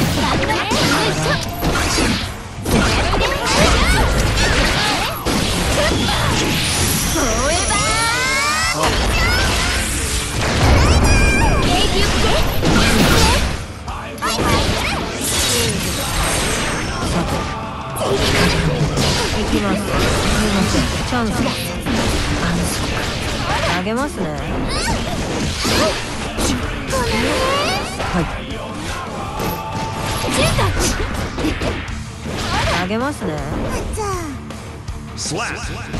行きます。すみません。チャンス。あげますね。はい。あげますね。